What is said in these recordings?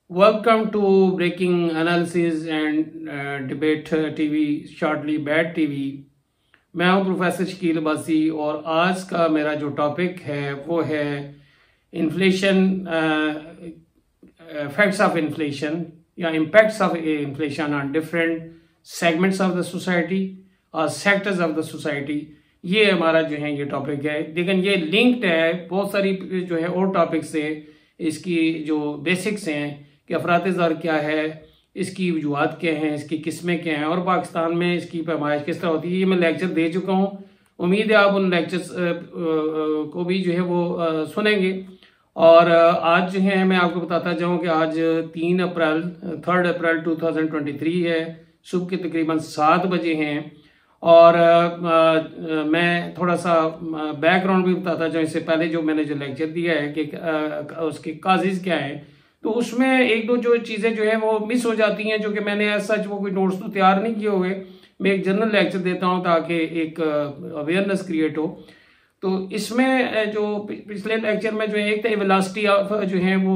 Welcome to Breaking Analysis and Debate TV, shortly BAT TV। मैं हूं professor Shakeel Abbasi और आज का मेरा जो टॉपिक है वो है इन्फ्लेशन, इफेक्ट्स ऑफ इन्फ्लेशन या impacts of inflation on different segments of the society और सेक्टर्स ऑफ द सोसाइटी। ये हमारा जो है ये टॉपिक है, लेकिन ये लिंक्ड है बहुत सारी जो है और टॉपिक से। इसकी जो बेसिक्स हैं कि अफरात-ए-ज़र क्या है, इसकी वजूहात क्या हैं, इसकी किस्में क्या हैं और पाकिस्तान में इसकी पैमाइश किस तरह होती है, ये मैं लेक्चर दे चुका हूँ। उम्मीद है आप उन लेक्चर्स को भी जो है वो सुनेंगे। और आज जो है मैं आपको बताता जाऊँ कि आज 3 अप्रैल 2023 है, सुबह के तकरीबन 7 बजे हैं। और मैं थोड़ा सा बैकग्राउंड भी बताता जाऊँ इससे पहले। जो मैंने जो लेक्चर दिया है कि उसके काजेज़ क्या हैं, तो उसमें एक दो जो चीज़ें जो है वो मिस हो जाती हैं, जो कि मैंने सच वो कोई नोट्स तो तैयार नहीं किए हुए। मैं एक जनरल लेक्चर देता हूं ताकि एक अवेयरनेस क्रिएट हो। तो इसमें जो पिछले लेक्चर में जो है एक तो वेलोसिटी ऑफ जो है वो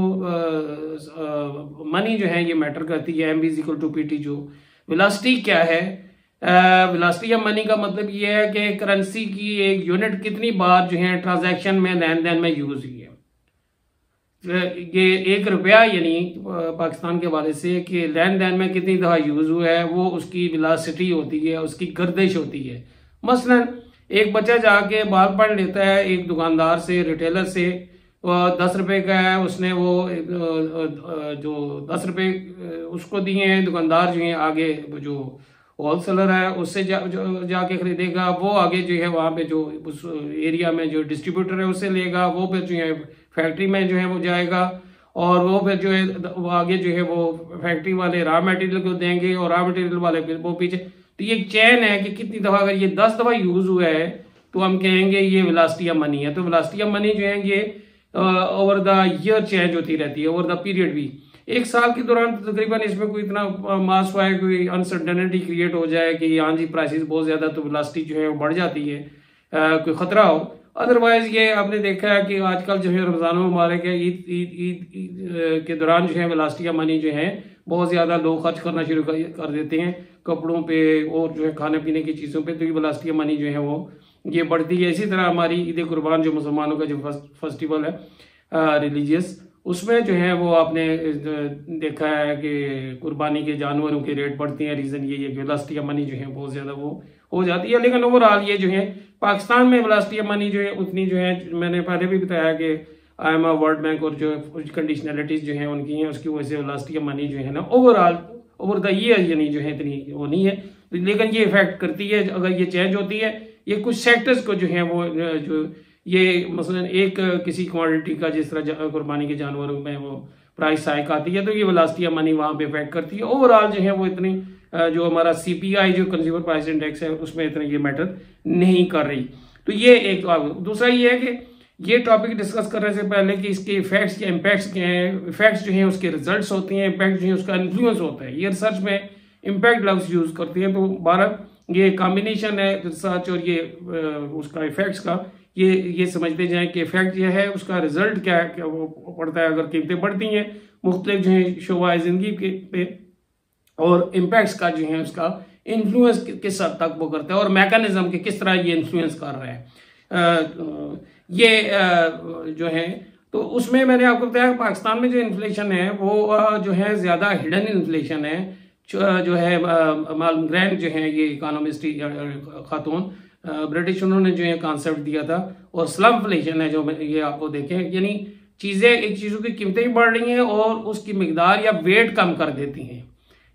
मनी जो है ये मैटर करती है। MB=PT। जो वेलोसिटी क्या है, वेलोसिटी ऑफ मनी का मतलब ये है कि करेंसी की एक यूनिट कितनी बार जो है ट्रांजैक्शन में लेन देन में यूज हुई है। ये 1 रुपया यानी पाकिस्तान के हवाले से कि लेन देन में कितनी दफ़ा यूज़ हुआ है, वो उसकी वेलोसिटी होती है, उसकी गर्दिश होती है। मसलन एक बच्चा जाके बाल पढ़ लेता है एक दुकानदार से, रिटेलर से, 10 रुपए का है, उसने वो जो 10 रुपए उसको दिए हैं, दुकानदार जो है आगे जो होलसेलर है उससे जाके खरीदेगा, वो आगे जो है वहाँ पे जो उस एरिया में जो डिस्ट्रीब्यूटर है उससे लेगा, वो फिर जो है फैक्ट्री में जो है वो जाएगा और वो फिर जो है वो आगे जो है वो फैक्ट्री वाले रॉ मटेरियल को देंगे और रॉ मटेरियल वाले फिर वो पीछे। तो ये चेन है कि कितनी दफ़ा, अगर ये 10 दफ़ा यूज़ हुआ है तो हम कहेंगे ये वेलोसिटी ऑफ मनी है। तो वेलोसिटी ऑफ मनी जो है ये ओवर द ईयर चेंज होती रहती है, ओवर द पीरियड भी। 1 साल के दौरान तकरीबन इसमें कोई इतना मास हुआ है, कोई अनसर्टेनिटी क्रिएट हो जाए कि हाँ जी प्राइसेस बहुत ज़्यादा, तो वेलोसिटी जो है वो बढ़ जाती है, कोई ख़तरा हो। अदरवाइज ये आपने देखा है कि आजकल जो है रमज़ान मुबारक है, ईद के दौरान जो है वेलोसिटी ऑफ मनी जो है बहुत ज़्यादा लोग खर्च करना शुरू कर देते हैं कपड़ों पे और जो है खाने पीने की चीज़ों पे, तो ये वेलोसिटी ऑफ मनी जो है वो ये बढ़ती है। इसी तरह हमारी ईद कुर्बान जो मुसलमानों का जो फेस्टिवल है रिलीजियस, उसमें जो है वो आपने देखा है कि कुर्बानी के जानवरों के रेट बढ़ते हैं। रीज़न ये है कि वेलोसिटी ऑफ मनी जो है बहुत ज़्यादा वो हो जाती है। लेकिन ओवरऑल ये जो है पाकिस्तान में वेलोसिटी ऑफ मनी जो है उतनी जो है, मैंने पहले भी बताया कि IMF, वर्ल्ड बैंक और जो कंडीशनलिटीज जो है उनकी हैं, उसकी वजह से वेलोसिटी ऑफ मनी जो है ना ओवरऑल ओवर द ईयर यानी जो है इतनी वो नहीं है। लेकिन ये इफेक्ट करती है अगर ये चेंज होती है। ये कुछ सेक्टर्स को जो है वो जो ये मसलन एक किसी क्वांटिटी का, जिस तरह कुर्बानी के जानवरों में वो प्राइस हाइक आती है, तो ये वेलोसिटी ऑफ मनी वहाँ पे इफेक्ट करती है। ओवरऑल जो है वो इतनी जो हमारा CPI जो कंज्यूमर प्राइस इंडेक्स है उसमें इतना ये मैटर नहीं कर रही। तो ये एक। दूसरा ये है कि ये टॉपिक डिस्कस करने से पहले कि इसके इफेक्ट्स या इम्पैक्ट्स क्या हैं। इफेक्ट्स जो हैं उसके रिजल्ट्स होते हैं, इम्पैक्ट जो है उसका इन्फ्लुएंस होता है। ये रिसर्च में इम्पैक्ट लफ्ज यूज करती है, तो 12 ये कॉम्बिनेशन है रिसर्च और ये उसका इफेक्ट्स का। ये समझते जाएं कि इफेक्ट जो है उसका रिजल्ट क्या है, क्या वो पड़ता है अगर कीमतें बढ़ती हैं मुख्तलिफ जो है शोबा जिंदगी के पे, और इम्पैक्ट्स का जो है उसका इन्फ्लुएंस किस हद तक वो करता है और मैकेनिज्म के किस तरह ये इन्फ्लुएंस कर रहे हैं ये जो है। तो उसमें मैंने आपको बताया पाकिस्तान में जो इन्फ्लेशन है वो जो है ज़्यादा हिडन इन्फ्लेशन है। जो है मालूम ग्रैंड जो है ये इकोनॉमिस्ट खातून ब्रिटिश, उन्होंने जो है कॉन्सेप्ट दिया था। और स्लमफ्लेशन है जो ये आपको देखें, यानी चीज़ें एक चीज़ों की कीमतें भी बढ़ रही हैं और उसकी मिकदार या वेट कम कर देती हैं।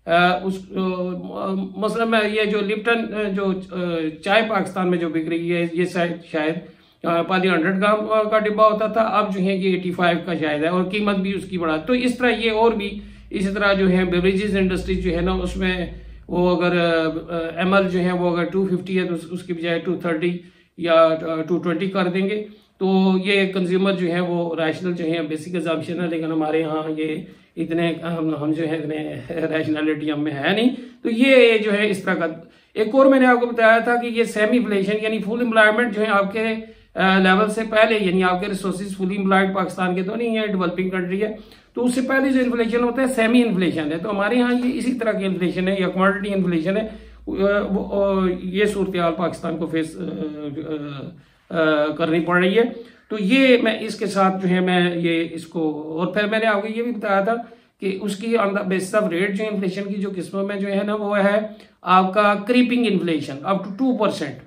मसलन ये जो लिप्टन जो चाय पाकिस्तान में जो बिक रही है, ये शायद पहले 100 ग्राम का डिब्बा होता था, अब जो है ये 85 का शायद है और कीमत भी उसकी बढ़ा। तो इस तरह ये और भी इसी तरह जो है बेवरेजेस इंडस्ट्रीज जो है ना, उसमें वो अगर ML जो है वो अगर 250 है तो उसकी बजाय 230 या 220 कर देंगे। तो ये कंज्यूमर जो है वो रैशनल जो है बेसिक एजम्पशन है, लेकिन हमारे यहाँ ये इतने हम जो है इतने रैशनैलिटी हम में है नहीं। तो ये जो है इस तरह का। एक और मैंने आपको बताया था कि ये सेमी इन्फ्लेशन यानी फुल एम्प्लॉयमेंट जो है आपके लेवल से पहले, यानी आपके रिसोर्सेज फुली एम्प्लॉयड पाकिस्तान के तो नहीं है, डेवलपिंग कंट्री है, तो उससे पहले जो इन्फ्लेशन होता है सेमी इन्फ्लेशन है। तो हमारे यहाँ ये इसी तरह की इन्फ्लेशन है या कमोडिटी इन्फ्लेशन है। ये सूरत हाल पाकिस्तान को फेस करनी पड़ रही है। तो ये मैं इसके साथ जो है मैं ये इसको, और फिर मैंने आपको ये भी बताया था कि उसकी on the basis of rate जो इन्फ्लेशन की जो किस्मों में जो है ना वो है आपका क्रीपिंग इन्फ्लेशन अप टू 2%,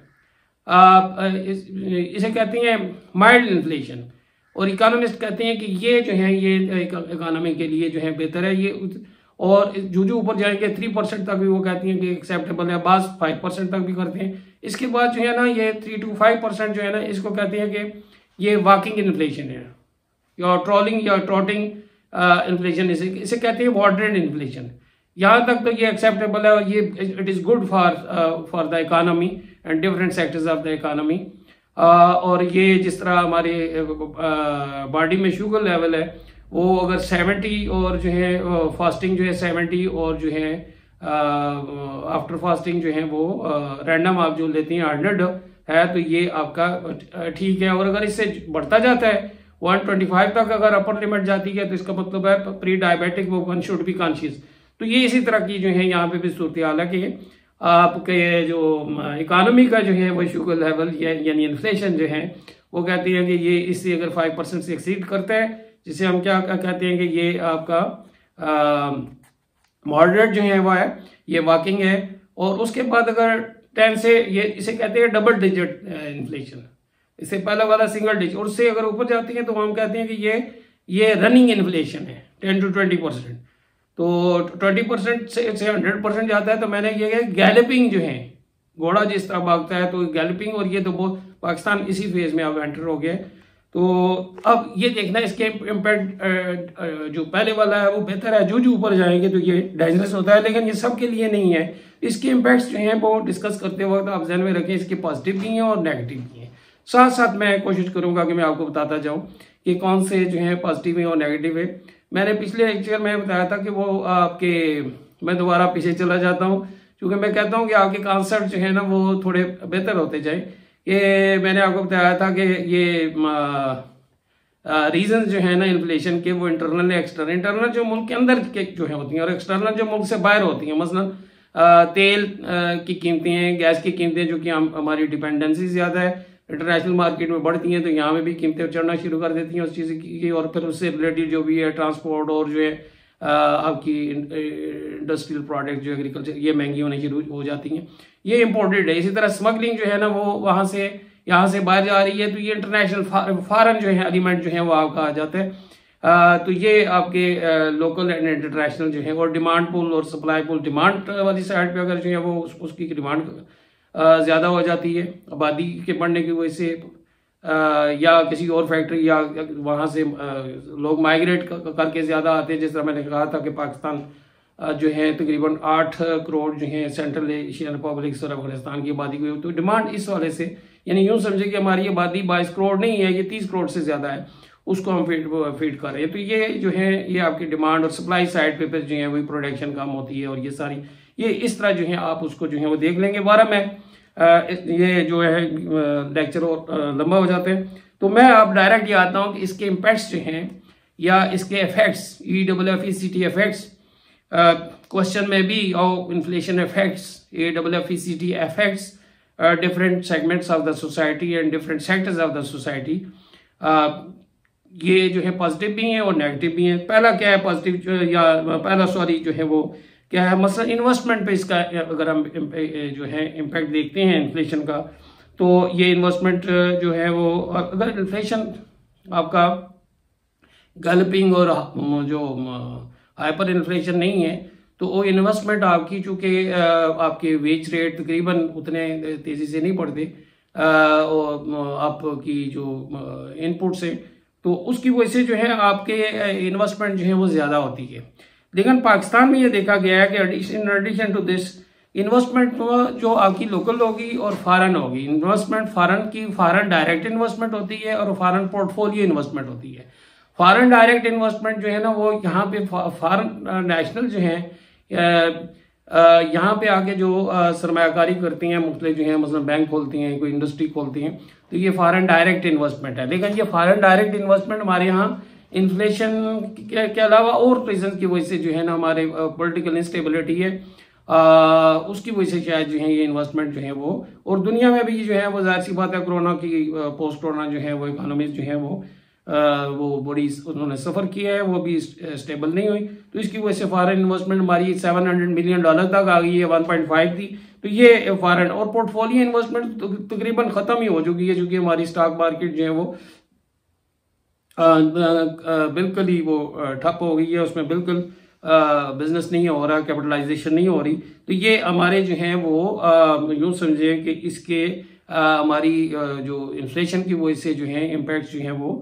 इसे कहते हैं माइल्ड इन्फ्लेशन। और इकोनॉमिस्ट कहते हैं कि ये जो है ये इकोनॉमी के लिए जो है बेहतर है ये, और जो ऊपर जाएंगे 3% तक भी वो कहती हैं कि एक्सेप्टेबल है, बास 5% तक भी करते हैं। इसके बाद जो है ना ये 3 to 5% जो है ना इसको कहते हैं कि ये वॉकिंग इन्फ्लेशन है या ट्रॉलिंग या ट्रॉटिंग इन्फ्लेशन, इसे कहते हैं मॉडरेट इन्फ्लेशन। यहाँ तक तो ये एक्सेप्टेबल है और ये it is good for the economy and different sectors of the economy. और ये जिस तरह हमारे बॉडी में शुगर लेवल है वो अगर 70 और जो है फास्टिंग जो है 70 और जो है आफ्टर फास्टिंग जो है वो रैंडम आप जो लेते हैं 100 है, तो ये आपका ठीक है। और अगर इससे बढ़ता जाता है 125 तक अगर अपर लिमिट जाती है तो इसका मतलब है प्री डायबिटिक वो वन शुड बी कॉन्शियस। तो ये इसी तरह की जो है यहाँ पे भी सूरत हाल है कि आपके जो इकोनॉमी का जो है वो शुगर लेवल यानी इन्फ्लेशन जो है वो कहती है कि ये इससे अगर 5% से एक्सीड करता है, जिसे हम क्या कहते हैं कि ये आपका मॉडरेट जो है वो है ये वॉकिंग है। और उसके बाद अगर 10 से ये इसे कहते हैं डबल डिजिट इन्फ्लेशन, इससे पहला वाला सिंगल डिजिट, और उससे अगर ऊपर जाती है तो हम कहते हैं कि ये रनिंग इन्फ्लेशन है 10 to 20%। तो 20% से 100% जाता है तो मैंने ये गैलपिंग जो है घोड़ा जिस तरह भागता है तो गैलपिंग, और ये तो बहुत पाकिस्तान इसी फेज में अब एंटर हो गया। तो अब ये देखना इसके इम्पैक्ट जो पहले वाला है वो बेहतर है, जो ऊपर जाएंगे तो ये डेंजरस होता है, लेकिन ये सबके लिए नहीं है। इसके इम्पैक्ट्स जो हैं वो डिस्कस करते वक्त आप ध्यान में रखें, इसके पॉजिटिव भी हैं और नेगेटिव भी हैं। साथ साथ मैं कोशिश करूंगा कि मैं आपको बताता जाऊं कि कौन से जो है पॉजिटिव है और नेगेटिव है। मैंने पिछले लेक्चर में बताया था कि वो आपके, मैं दोबारा पीछे चला जाता हूँ क्योंकि मैं कहता हूँ कि आपके कॉन्सेप्ट जो है ना वो थोड़े बेहतर होते जाए। ये मैंने आपको बताया था कि ये रीजन जो है ना इन्फ्लेशन के वो इंटरनल या एक्सटर्नल, इंटरनल जो मुल्क के अंदर के जो है होती हैं और एक्सटर्नल जो मुल्क से बाहर होती हैं। मसलन तेल की कीमतें हैं, गैस की कीमतें जो कि हमारी डिपेंडेंसी ज़्यादा है, इंटरनेशनल मार्केट में बढ़ती हैं तो यहाँ में भी कीमतें चढ़ना शुरू कर देती हैं उस चीज़ की। और फिर उससे रिलेटेड जो भी है ट्रांसपोर्ट और जो है आपकी इंडस्ट्रियल प्रोडक्ट जो एग्रीकल्चर, ये महंगी होने शुरू हो जाती हैं, ये इम्पोर्टेड है। इसी तरह स्मगलिंग जो है ना वो वहाँ से यहाँ से बाहर जा रही है, तो ये इंटरनेशनल फॉरेन जो है एलिमेंट जो है वो आपका आ जाता है। तो ये आपके लोकल एंड इंटरनेशनल जो है, और डिमांड पुल और सप्लाई पुल, डिमांड वाली साइड पे अगर जो है वो उसकी डिमांड ज़्यादा हो जाती है आबादी के बढ़ने की वजह से, या किसी और फैक्ट्री या वहाँ से लोग माइग्रेट करके ज़्यादा आते हैं। जिस तरह मैंने कहा था कि पाकिस्तान जो है तकरीबन 8 करोड़ जो है सेंट्रल एशियन रिपब्लिक और अफगानिस्तान की आबादी को, तो डिमांड इस वाले से, यानी यूँ समझे कि हमारी आबादी 22 करोड़ नहीं है, ये 30 करोड़ से ज़्यादा है, उसको हम फीड कर रहे हैं। तो ये जो है ये आपकी डिमांड और सप्लाई साइड पे जो है वही प्रोडक्शन कम होती है, और ये सारी ये इस तरह जो है आप उसको जो है वो देख लेंगे। बारह में ये जो है लेक्चर और लंबा हो जाते हैं, तो मैं अब डायरेक्ट ये आता हूँ कि इसके इम्पैक्ट्स जो हैं या इसके इफेक्ट्स, EFFECT इफेक्ट्स, क्वेश्चन में भी, और inflation effects, EFFECT effects different segments of the society and different sectors of the society. ये जो है पॉजिटिव भी हैं और नेगेटिव भी हैं। पहला क्या है पॉजिटिव, या पहला सॉरी जो है वो क्या है, मसलन इन्वेस्टमेंट पे इसका अगर हम जो है इम्पैक्ट देखते हैं इन्फ्लेशन का, तो ये इन्वेस्टमेंट जो है वो, अगर इन्फ्लेशन आपका गैलपिंग और जो हाइपर इन्फ्लेशन नहीं है तो वो इन्वेस्टमेंट आपकी, चूँकि आपके वेज रेट तकरीबन उतने तेज़ी से नहीं बढ़ते और आपकी जो इनपुट से, तो उसकी वजह से जो है आपके इन्वेस्टमेंट जो है वो ज़्यादा होती है। लेकिन पाकिस्तान में ये देखा गया है कि in addition to this investment जो आपकी लोकल होगी और फॉरेन होगी। इन्वेस्टमेंट फॉरेन डायरेक्ट इन्वेस्टमेंट होती है और फॉरेन पोर्टफोलियो इन्वेस्टमेंट होती है। फॉरेन डायरेक्ट इन्वेस्टमेंट जो है ना वो यहाँ पे फॉरेन नेशनल जो है यहाँ पे आके जो सरमायाकारी करती हैं मुख्तलिफ जो है, मसलन बैंक खोलती हैं, कोई इंडस्ट्री खोलती हैं, तो ये फॉरेन डायरेक्ट इन्वेस्टमेंट है। लेकिन ये फॉरेन डायरेक्ट इन्वेस्टमेंट हमारे यहाँ इन्फ्लेशन के अलावा और रीजन की वजह से जो है ना हमारे पॉलिटिकल इंस्टेबिलिटी है, उसकी वजह से शायद जो है ये इन्वेस्टमेंट जो है वो, और दुनिया में भी जो है वो जाहिर सी बात है कोरोना की पोस्ट कोरोना जो है वो इकोनॉमी जो है वो बड़ी उन्होंने सफ़र किया है, वो भी स्टेबल नहीं हुई। तो इसकी वजह से फॉरेन इन्वेस्टमेंट हमारी $700 मिलियन तक आ गई है, 1.5 थी। तो ये फॉरेन और पोर्टफोलियो इन्वेस्टमेंट तकरीबन ख़त्म ही हो चुकी है, क्योंकि हमारी स्टॉक मार्केट जो है वो बिल्कुल ही वो ठप हो गई है, उसमें बिल्कुल बिजनेस नहीं हो रहा, कैपिटलाइजेशन नहीं हो रही। तो ये हमारे जो हैं वो यूँ समझे कि इसके हमारी जो इन्फ्लेशन की वजह से जो है इम्पैक्ट जो हैं वो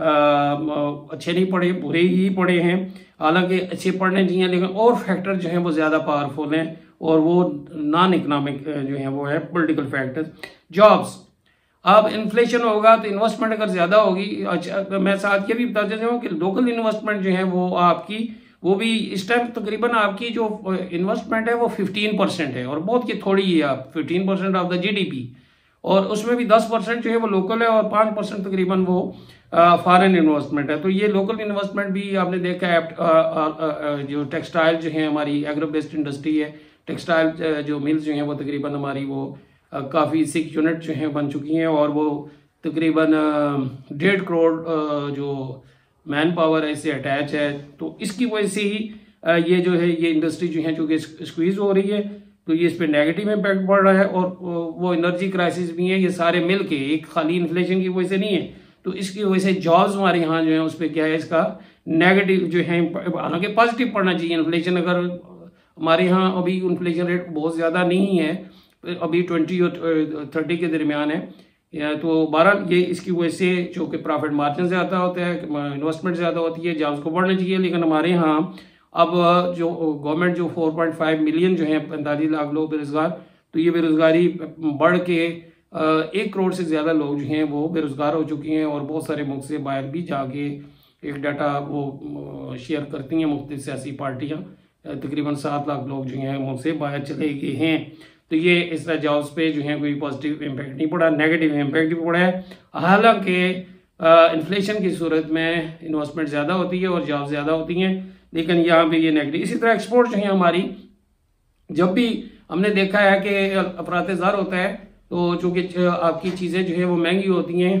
अच्छे नहीं पड़े, बुरे ही पड़े हैं। हालांकि अच्छे पड़ने चाहिए, लेकिन और फैक्टर जो हैं वो ज़्यादा पावरफुल हैं, और वो नॉन इकोनॉमिक जो है वो है पॉलिटिकल फैक्टर्स। जॉब्स, अब इन्फ्लेशन होगा तो इन्वेस्टमेंट अगर ज़्यादा होगी, अच्छा मैं साथ ये भी बता देता हूँ कि लोकल इन्वेस्टमेंट जो है वो आपकी, वो भी इस टाइम तकरीबन आपकी जो इन्वेस्टमेंट है वो 15% है, और बहुत की थोड़ी ही है, 15% ऑफ द GDP, और उसमें भी 10% जो है वो लोकल है, और 5% तकरीबन वो फॉरेन इन्वेस्टमेंट है। तो ये लोकल इन्वेस्टमेंट भी आपने देखा है, जो टेक्सटाइल जो है हमारी एग्रो बेस्ड इंडस्ट्री है, टेक्सटाइल जो मिल्स जो हैं वो तकरीबन हमारी वो काफ़ी 6 यूनिट जो हैं बन चुकी हैं, और वो तकरीबन 1.5 करोड़ जो मैन पावर है इससे अटैच है। तो इसकी वजह से ही ये जो है ये इंडस्ट्री जो है चूँकि स्क्वीज हो रही है, तो ये इस पर नेगेटिव इम्पैक्ट पड़ रहा है, और वो एनर्जी क्राइसिस भी है, ये सारे मिल के, एक खाली इन्फ्लेशन की वजह से नहीं है। तो इसकी वजह से जॉब्स हमारे यहाँ जो है उस पर क्या है, इसका नेगेटिव जो है, हालांकि पॉजिटिव पड़ना चाहिए इन्फ्लेशन। अगर हमारे यहाँ अभी इन्फ्लेशन रेट बहुत ज़्यादा नहीं है, अभी 20 और 30 के दरमियान है, तो 12 ये इसकी वजह से जो कि प्रॉफिट मार्जिन ज़्यादा होता है, इन्वेस्टमेंट ज़्यादा होती है, जॉब्स को बढ़ना चाहिए। लेकिन हमारे यहाँ अब जो गवर्नमेंट जो 4.5 मिलियन जो है 45 लाख लोग बेरोजगार, तो ये बेरोजगारी बढ़ के 1 करोड़ से ज़्यादा लोग जो हैं वो बेरोजगार हो चुके हैं, और बहुत सारे मुल्क से बाहर भी जाके एक डाटा वो शेयर करती हैं मुख्तलिफ सियासी पार्टियाँ, तकरीबन 7 लाख लोग जो हैं मुल्क से बाहर चले गए हैं। तो ये इस तरह जॉब्स पे जो है कोई पॉजिटिव इम्पैक्ट नहीं पड़ा, नेगेटिव इम्पैक्ट भी पड़ा है। हालांकि इन्फ्लेशन की सूरत में इन्वेस्टमेंट ज़्यादा होती है और जॉब ज़्यादा होती हैं, लेकिन यहाँ पे ये नेगेटिव। इसी तरह एक्सपोर्ट जो है हमारी, जब भी हमने देखा है कि अफरात-ए-ज़र होता है, तो चूँकि आपकी चीज़ें जो है वो महंगी होती हैं,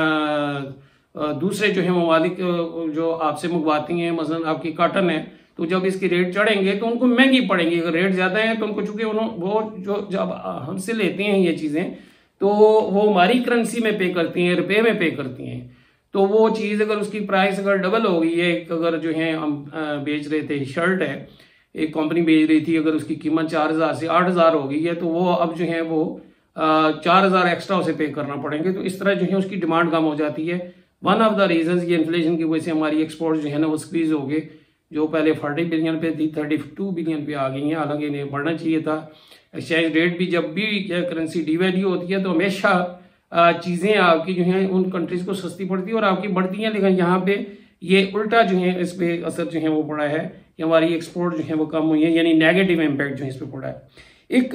दूसरे जो है ममालिक जो आपसे मंगवाती हैं, मसलन आपकी कॉटन है, तो जब इसके रेट चढ़ेंगे तो उनको महंगी पड़ेंगी। अगर रेट ज़्यादा है तो उनको, चूँकि वो जो जब हमसे लेते हैं ये चीज़ें, तो वो हमारी करेंसी में पे करती हैं, रुपये में पे करती हैं। तो वो चीज़ अगर उसकी प्राइस अगर डबल हो गई है, अगर जो है हम बेच रहे थे, शर्ट है एक कंपनी बेच रही थी, अगर उसकी कीमत 4,000 से 8,000 हो गई है, तो वो अब जो है वो 4,000 एक्स्ट्रा उसे पे करना पड़ेंगे। तो इस तरह जो है उसकी डिमांड कम हो जाती है। वन ऑफ द रीजंस ये इन्फ्लेशन की वजह से हमारी एक्सपोर्ट जो है ना वो स्क्वीज हो गए, जो पहले 40 बिलियन पे थी 32 बिलियन पे आ गई हैं। हालांकि इन्हें बढ़ना चाहिए था। एक्सचेंज रेट भी, जब भी करेंसी डिवैल्यू होती है तो हमेशा चीज़ें आपकी जो हैं उन कंट्रीज को सस्ती पड़ती है और आपकी बढ़ती हैं, लेकिन यहाँ पे ये उल्टा जो है इस पर असर जो है वो पड़ा है कि हमारी एक्सपोर्ट जो है वो कम हुई है, यानी नेगेटिव इम्पैक्ट जो है इस पर पड़ा है। एक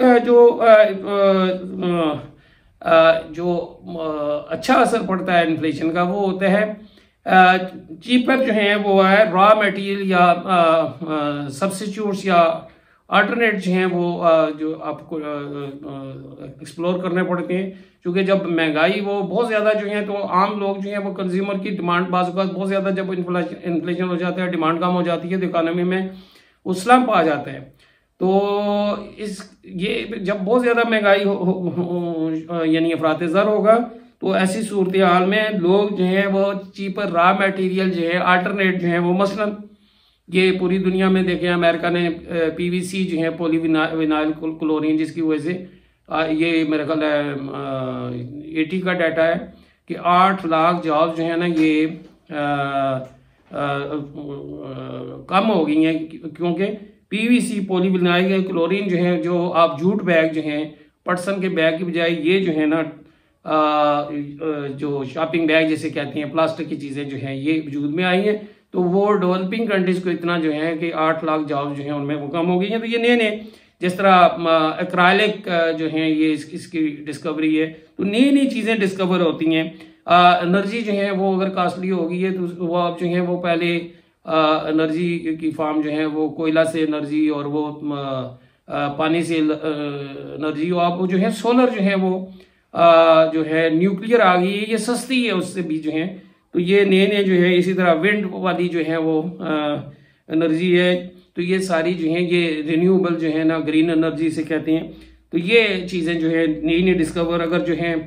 जो अच्छा असर पड़ता है इन्फ्लेशन का वो होता है चीपर जो है वो है रॉ मटेरियल या सब्स्टिट्यूट्स या अल्टरनेट जो हैं वो जो आपको एक्सप्लोर करने पड़ते हैं, क्योंकि जब महंगाई वो बहुत ज़्यादा जो है तो आम लोग जो हैं वो कंज्यूमर की डिमांड बाज़ बहुत ज़्यादा, जब इन्फ्लेशन हो जाता है, डिमांड कम हो जाती है, तो इकानमी में वो स्लम्प आ जाता है। तो ये जब बहुत ज़्यादा महंगाई यानी अफरात-ए-ज़र होगा, तो ऐसी सूरत हाल में लोग जो है वो चीपर रॉ मटेरियल जो है अल्टरनेट जो है वो, मसलन ये पूरी दुनिया में देखें, अमेरिका ने PVC जो है पॉलीविनाइल क्लोरीन, जिसकी वजह से ये मेरा ख्याल है 80 का डाटा है कि 8 लाख जॉब जो है ना ये कम हो गई हैं, क्योंकि PVC पॉलीविनाइल क्लोरीन जो है, जो आप जूट बैग जो हैं पटसन के बैग की बजाय ये जो है ना जो शॉपिंग बैग जैसे कहते हैं, प्लास्टिक की चीज़ें जो हैं ये वजूद में आई हैं, तो वो डेवलपिंग कंट्रीज को इतना जो है कि 8 लाख जॉब जो है उनमें वो कम हो गई हैं। तो ये नए नए, जिस तरह एक्राइलिक जो हैं ये इसकी डिस्कवरी है, तो नई नई चीज़ें डिस्कवर होती हैं। एनर्जी जो है वो अगर कॉस्टली हो गई है तो वो आप जो है वो पहले एनर्जी की फार्म जो है वो कोयला से एनर्जी और वो पानी से एनर्जी, और आप जो है सोलर जो है वो जो है न्यूक्लियर आ गई है, ये सस्ती है उससे भी जो है। तो ये नए नए जो है, इसी तरह विंड वाली जो है वो एनर्जी है। तो ये सारी जो है ये रिन्यूएबल जो है ना, ग्रीन एनर्जी से कहते हैं। तो ये चीज़ें जो है नई नई डिस्कवर, अगर जो है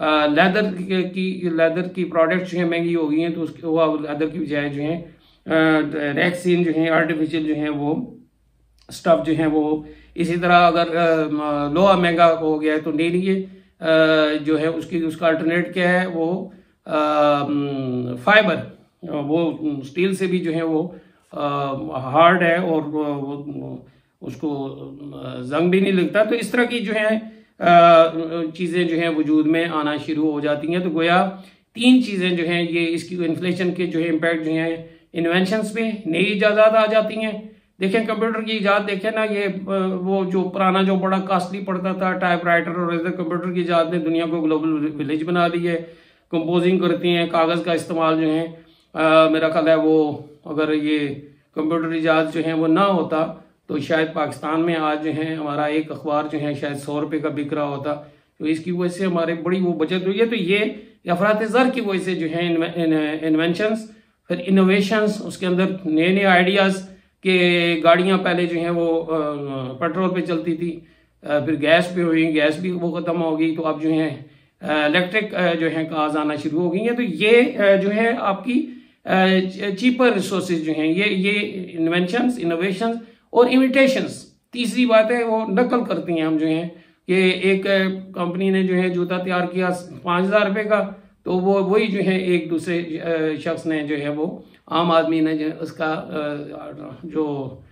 लेदर की प्रोडक्ट जो है महंगी हो गई हैं तो उसके वो लेदर की बजाय जो है रैक्सीन जो है आर्टिफिशियल जो है वो स्टफ जो है वो, इसी तरह अगर लोहा महंगा हो गया है तो नई नई जो है उसका अल्टरनेट क्या है, वो फाइबर, वो स्टील से भी जो है वो हार्ड है और उसको जंग भी नहीं लगता। तो इस तरह की जो है चीज़ें जो है वजूद में आना शुरू हो जाती हैं। तो गोया 3 चीज़ें जो हैं ये इसकी इन्फ्लेशन के जो है इम्पैक्ट जो है इन्वेंशंस पे, नई इजादात आ जाती हैं। देखें कंप्यूटर की इजाद देखें ना, ये वो जो पुराना जो बड़ा कॉस्टली पड़ता था टाइपराइटर, और इधर कंप्यूटर की इजाद ने दुनिया को ग्लोबल विलेज बना दी है। कंपोजिंग करती हैं, कागज़ का इस्तेमाल जो है मेरा ख्याल है वो अगर ये कंप्यूटर इजाद जो है वो ना होता तो शायद पाकिस्तान में आज जो है हमारा एक अखबार जो है शायद 100 रुपये का बिक रहा होता। तो इसकी वजह से हमारे बड़ी वो बचत हुई है। तो ये अफरात ज़र की वजह से जो है इन्वेंशंस, फिर इनोवेशंस, उसके अंदर नए नए आइडियाज़ के गाड़ियाँ पहले जो हैं वो पेट्रोल पे चलती थी, फिर गैस पे हुई, गैस भी वो ख़त्म हो गई, तो अब जो है इलेक्ट्रिक जो है कार्स आना शुरू हो गई हैं। तो ये जो है आपकी चीपर रिसोर्सेज जो हैं ये इन्वेंशंस, इनोवेशंस और इमिटेशंस। तीसरी बात है वो नकल करती हैं हम जो हैं कि एक कंपनी ने जो है जूता तैयार किया 5,000 रुपये का, तो वो वही जो है एक दूसरे शख्स ने जो है वो आम आदमी ने जो उसका जो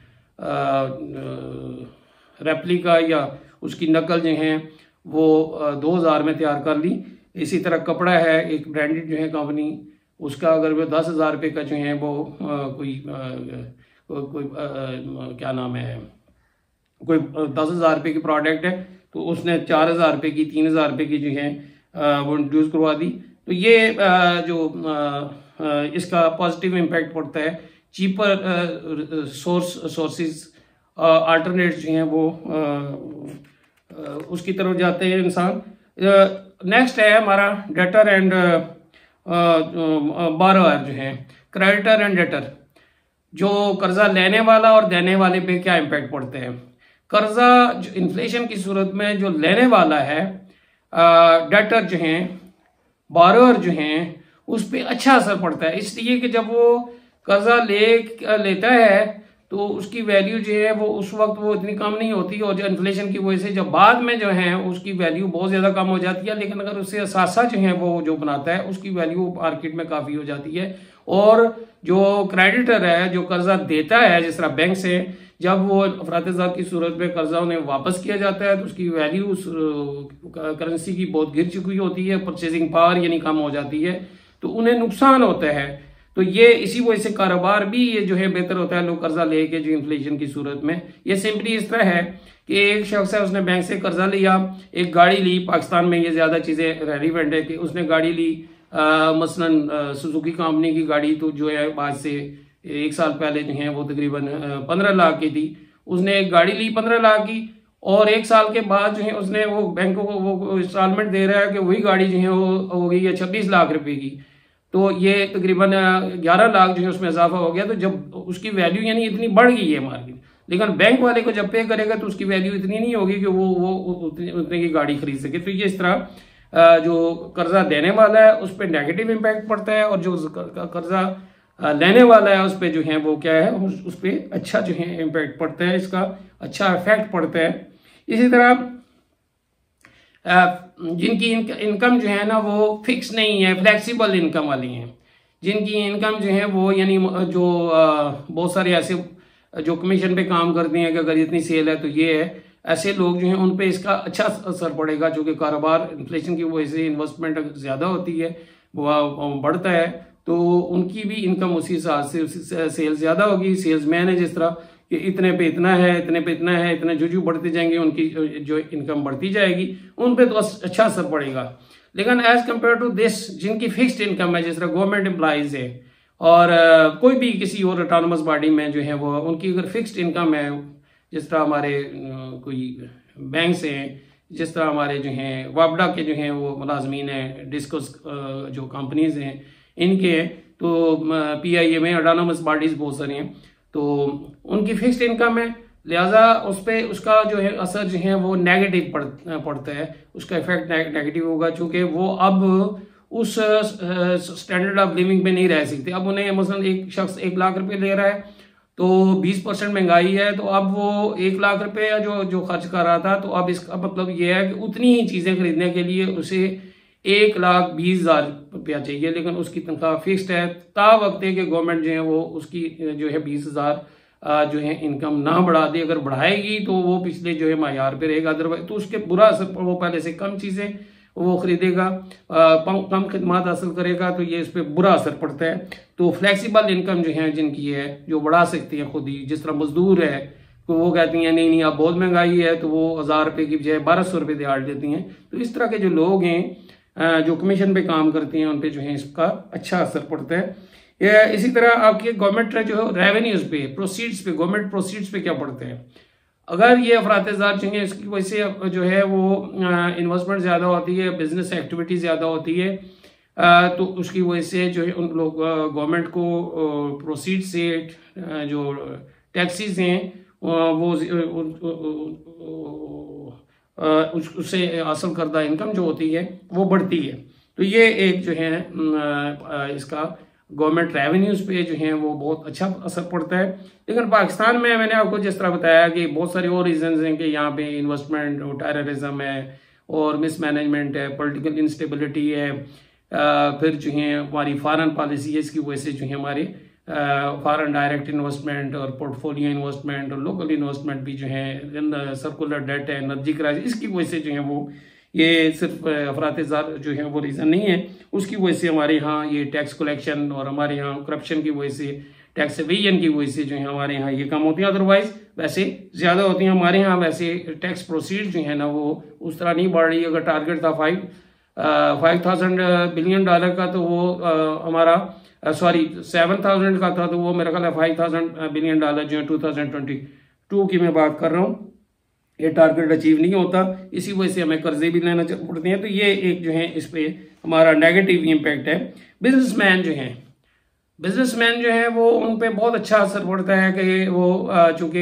रेप्लिका या उसकी नकल जो है वो 2,000 में तैयार कर ली। इसी तरह कपड़ा है, एक ब्रांडेड जो है कंपनी, उसका अगर वो 10,000 रुपये का जो है वो कोई क्या नाम है, कोई 10,000 रुपये की प्रोडक्ट है तो उसने 4,000 रुपये की, 3,000 रुपये की जो है वो इंट्रोड्यूस करवा दी। तो ये जो इसका पॉजिटिव इम्पैक्ट पड़ता है, चीपर सोर्सेज अल्टरनेट जो हैं वो उसकी तरफ जाते हैं इंसान। नेक्स्ट है हमारा डेटर एंड बारोअर जो है, क्रेडिटर एंड डेटर। जो कर्जा लेने वाला और देने वाले पे क्या इम्पैक्ट पड़ते हैं। कर्जा जो इन्फ्लेशन की सूरत में जो लेने वाला है, डेटर जो हैं, बारोअर जो हैं, उस पर अच्छा असर पड़ता है, इसलिए कि जब वो कर्जा लेता है तो उसकी वैल्यू जो है वो उस वक्त वो इतनी कम नहीं होती, और जो इन्फ्लेशन की वजह से जब बाद में जो है उसकी वैल्यू बहुत ज़्यादा कम हो जाती है। लेकिन अगर उससे असासा जो है वो जो बनाता है उसकी वैल्यू मार्केट में काफ़ी हो जाती है। और जो क्रेडिटर है, जो कर्जा देता है, जिस तरह बैंक से, जब वो अफरात-ए-ज़र की सूरत में कर्जा उन्हें वापस किया जाता है तो उसकी वैल्यू उस करेंसी की बहुत गिर चुकी होती है, परचेजिंग पावर यानी कम हो जाती है, तो उन्हें नुकसान होता है। तो ये इसी वजह से कारोबार भी ये जो है बेहतर होता है लोग कर्जा लेके जो इन्फ्लेशन की सूरत में। ये सिंपली इस तरह है कि एक शख्स है, उसने बैंक से कर्जा लिया, एक गाड़ी ली, पाकिस्तान में ये ज़्यादा चीज़ें रेलिवेंट है कि उसने गाड़ी ली मसलन सुजुकी कंपनी की गाड़ी, तो जो है आज से 1 साल पहले जो है वो तकरीबन 15 लाख की थी। उसने एक गाड़ी ली 15 लाख की, और 1 साल के बाद जो है उसने वो बैंक को वो इंस्टॉलमेंट दे रहा है कि वही गाड़ी जो है वो हो गई है 26 लाख रुपए की। तो ये तकरीबन 11 लाख जो है उसमें इजाफा हो गया। तो जब उसकी वैल्यू यानी इतनी बढ़ गई है मार्केट, लेकिन बैंक वाले को जब पे करेगा तो उसकी वैल्यू इतनी नहीं होगी कि वो उतने की गाड़ी खरीद सके। तो ये इस तरह जो कर्जा देने वाला है उस पर नेगेटिव इम्पैक्ट पड़ता है, और जो कर्जा लेने वाला है उस पर जो है वो क्या है, उस पर अच्छा जो है इम्पैक्ट पड़ता है, इसका अच्छा इफेक्ट पड़ता है। इसी तरह जिनकी इनकम जो है ना वो फिक्स नहीं है, फ्लेक्सिबल इनकम वाली हैं, जिनकी इनकम जो है वो यानी जो बहुत सारे ऐसे जो कमीशन पे काम करते हैं कि अगर इतनी सेल है तो ये है, ऐसे लोग जो हैं उन पे इसका अच्छा असर पड़ेगा, जो कि कारोबार इन्फ्लेशन की वजह से इन्वेस्टमेंट ज़्यादा होती है, वो बढ़ता है, तो उनकी भी इनकम उसी हिसाब से सेल ज़्यादा होगी। सेल्समैन है जिस तरह कि इतने पे इतना है, इतने पे इतना है, इतने जो बढ़ते जाएंगे उनकी जो इनकम बढ़ती जाएगी, उन पे तो अच्छा असर पड़ेगा। लेकिन एज कम्पेयर टू दिस जिनकी फिक्स्ड इनकम है, जिस तरह गवर्नमेंट एम्प्लॉइज है और कोई भी किसी और ऑटोनमस बॉडी में जो है वो उनकी अगर फिक्स्ड इनकम है, जिस तरह हमारे कोई बैंक्स हैं, जिस तरह हमारे जो हैं वापडा के जो हैं वो मुलाजमीन हैं, डिस्कस जो कंपनीज हैं इनके हैं, तो PIA में ऑटोनमस बॉडीज बहुत सारी हैं, तो उनकी फिक्स्ड इनकम है, लिहाजा उस पर उसका जो है असर जो है वो नेगेटिव पड़ता है, उसका इफेक्ट नेगेटिव होगा, चूंकि वो अब उस स्टैंडर्ड ऑफ लिविंग में नहीं रह सकते। अब उन्हें मसलन एक शख्स 1 लाख रुपए ले रहा है तो 20% महंगाई है, तो अब वो 1 लाख रुपए जो खर्च कर रहा था, तो अब इसका मतलब ये है कि उतनी ही चीजें खरीदने के लिए उसे 1,20,000 रुपया चाहिए, लेकिन उसकी तनख्वाह फिक्स्ड है। ता वक्त है कि गवर्नमेंट जो है वो उसकी जो है 20,000 जो है इनकम ना बढ़ा दे। अगर बढ़ाएगी तो वो पिछले जो है मायार पे रहेगा, अदरवाइज तो उसके बुरा असर, वो पहले से कम चीजें वो खरीदेगा, कम खदमात हासिल करेगा, तो ये इस पर बुरा असर पड़ता है। तो फ्लेक्सिबल इनकम जो है जिनकी है, जो बढ़ा सकती है खुद ही, जिस तरह मजदूर है तो वो कहती हैं नहीं अब बहुत महंगाई है, तो वो 1,000 रुपए की बजाय 1,200 रुपये दिहाड़ देती हैं। तो इस तरह के जो लोग हैं जो कमीशन पे काम करते हैं, उन पे जो है इसका अच्छा असर पड़ता है। इसी तरह आपके गवर्नमेंट जो है रेवेन्यूज पे, प्रोसीड्स पे, गवर्नमेंट प्रोसीड्स पे क्या पड़ते हैं। अगर ये अफरात-ए-ज़ात चाहिए, इसकी वजह से जो है वो इन्वेस्टमेंट ज़्यादा होती है, बिजनेस एक्टिविटी ज़्यादा होती है, तो उसकी वजह से जो है उन लोग गवर्नमेंट को प्रोसीड से जो टैक्सेस हैं वो उससे हासिल करदा इनकम जो होती है वो बढ़ती है। तो ये एक जो है इसका गवर्नमेंट रेवेन्यूज पे जो है वो बहुत अच्छा असर पड़ता है। लेकिन पाकिस्तान में मैंने आपको जिस तरह बताया कि बहुत सारे और रीजंस हैं कि यहाँ पे इन्वेस्टमेंट और टेररिज्म है और मिसमैनेजमेंट है, पॉलिटिकल इंस्टेबिलिटी है, फिर जो है हमारी फॉरेन पॉलिसी है, इसकी वजह से जो है हमारे फॉरेन डायरेक्ट इन्वेस्टमेंट और पोर्टफोलियो इन्वेस्टमेंट और लोकल इन्वेस्टमेंट भी जो है, सर्कुलर डेट है, एनर्जी क्राइसिस, इसकी वजह से जो है वो ये सिर्फ अफरात-ए-ज़ात जो है वो रीज़न नहीं है। उसकी वजह से हमारे यहाँ ये टैक्स कलेक्शन और हमारे यहाँ करप्शन की वजह से, टैक्स एवेजन की वजह से जो है हमारे यहाँ ये कम होती है, अदरवाइज वैसे ज़्यादा होती हैं हमारे यहाँ। वैसे टैक्स प्रोसीड जो है ना वो उस तरह नहीं बढ़ रही। अगर टारगेट था $5,000 बिलियन का, तो वो हमारा 7,000 का था, तो वो मेरा ख्याल है $5,000 बिलियन जो है 2022 की मैं बात कर रहा हूँ, ये टारगेट अचीव नहीं होता। इसी वजह से हमें कर्जे भी लेना पड़ते हैं। तो ये एक जो है इस पे हमारा नेगेटिव इम्पैक्ट है। बिजनेसमैन जो है वो उन पे बहुत अच्छा असर पड़ता है कि वो चूंकि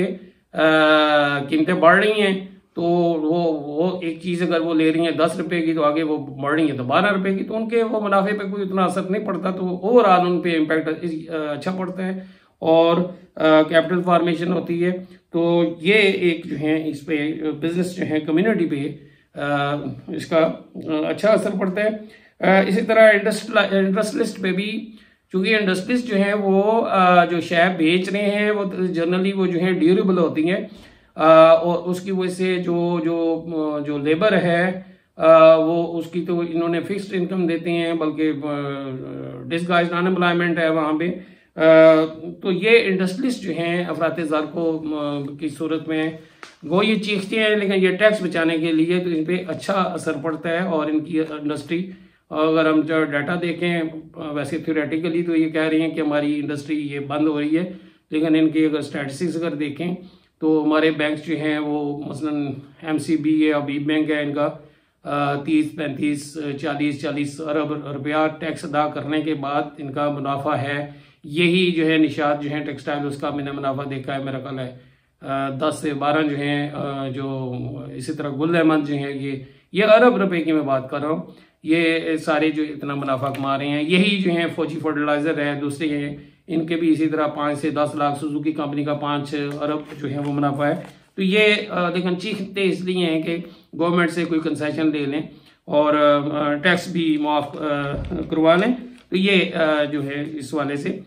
कीमतें बढ़ रही हैं, तो वो एक चीज़ अगर वो ले रही हैं 10 रुपए की, तो आगे वो बढ़ रही है तो 12 रुपए की, तो उनके वो मुनाफे पे कोई उतना असर नहीं पड़ता। तो ओवरऑल उन पे इम्पैक्ट अच्छा पड़ता है और कैपिटल फॉर्मेशन होती है। तो ये एक जो है इस पे बिजनेस जो है कम्युनिटी पे इसका अच्छा असर पड़ता है। इसी तरह इंडस्ट्रियलिस्ट पे भी, चूंकि इंडस्ट्रीज जो है वो जो शय बेच रहे हैं वो जनरली वो जो है ड्यूरेबल होती हैं, और उसकी वजह से जो लेबर है वो उसकी तो इन्होंने फिक्स्ड इनकम देते हैं, बल्कि डिसगाइज्ड अनएम्प्लॉयमेंट है वहाँ पे। तो ये इंडस्ट्रीज जो हैं अफरात-ए-ज़ात को की सूरत में वो ये चीखते हैं, लेकिन ये टैक्स बचाने के लिए तो इन पर अच्छा असर पड़ता है। और इनकी इंडस्ट्री, अगर हम जो डाटा देखें वैसे थ्योरेटिकली तो ये कह रही हैं कि हमारी इंडस्ट्री ये बंद हो रही है, लेकिन इनकी अगर स्टैटिस्टिक्स अगर देखें तो हमारे बैंक्स जो हैं वो मसलन MCB है, अबीब बैंक है, इनका 30, 35, 40 अरब रुपया टैक्स अदा करने के बाद इनका मुनाफा है। यही जो है निशात जो है टेक्सटाइल, उसका मैंने मुनाफा देखा है, मेरा ख्याल है 10 से 12 जो हैं। जो इसी तरह गुल अहमद जो है ये अरब रुपए की मैं बात कर रहा हूँ, ये सारे जो इतना मुनाफा कमा रहे हैं। यही जो है फौजी फर्टिलाइजर है, दूसरे हैं, इनके भी इसी तरह 5 से 10 लाख, सुजुकी कंपनी का 5 अरब जो है वो मुनाफा है। तो ये लेकिन चीखते इसलिए हैं कि गवर्नमेंट से कोई कंसेशन ले लें और टैक्स भी माफ करवा लें। तो ये जो है इस वाले से